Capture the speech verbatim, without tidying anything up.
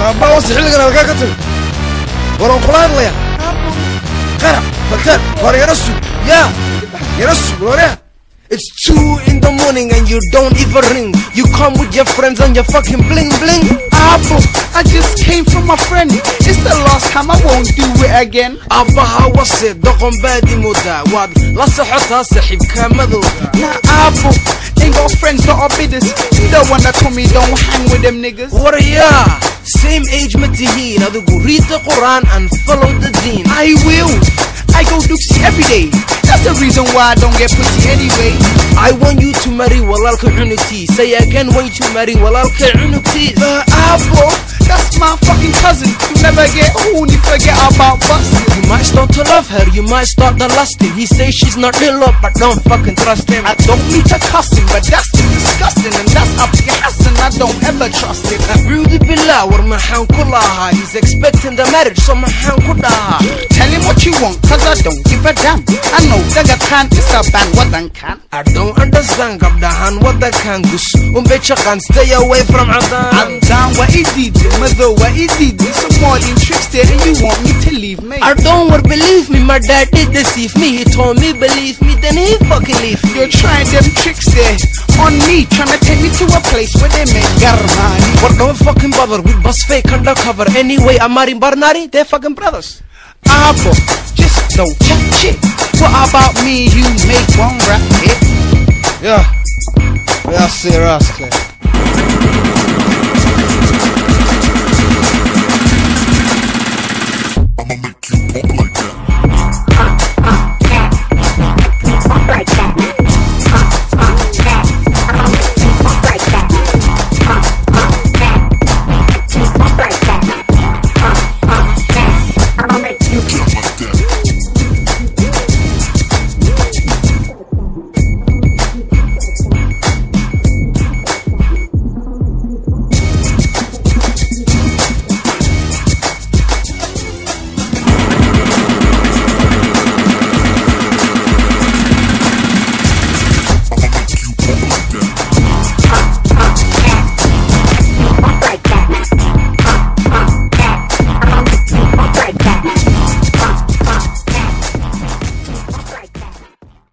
أبا وصل حلقنا الكاكتل ورون قلان ليا قرع فتان ورا يرسو يا يرسو ورا. It's two in the morning and you don't even ring. You come with your friends and you fucking bling bling. Abba, I just came from my friend. It's the last time, I won't do it again. Abba, how was it? Doqon badi muda wad la sahata sahibka madowga. Nah, Abba, ain't got friends that are bidders. You don't wanna tell me don't hang with them niggas. Warrior, same age matihin. Adugu read the Quran and follow the deen. I will. I go Duxie every day. That's the reason why I don't get pussy anyway. I want you to marry walalka unity. Say again, want you to marry walalka unity. The apple, that's my fucking cousin. You never get horny, forget about busting. You might start to love her, you might start to lust him. He say she's not real love, but don't fucking trust him. I don't need to cuss him, but that's disgusting. And that's up to Hassan, I don't ever trust him. Rudy Billah, or Mahan Kulaha. He's expecting the marriage, so Mahan Kulaha. Tell him what you want, cause I don't give a damn. I know Daga Khan is a band, what I can. I don't understand Gabdahan, what I can gus. Umbecha can stay away from Adan. I'm down what he did, mother what he did. Some more than tricks there and you want me to leave me. I don't want believe me, my dad did deceive me. He told me believe me, then he fucking leave me. You're trying them tricks there on me, trying to take me to a place where they make garmani. But don't fucking bother with bus fake undercover. Anyway, Amari Barnari, they're fucking brothers. Abba, just don't chat shit. What about me, you make one rap hit? Yeah, yeah, see rascal.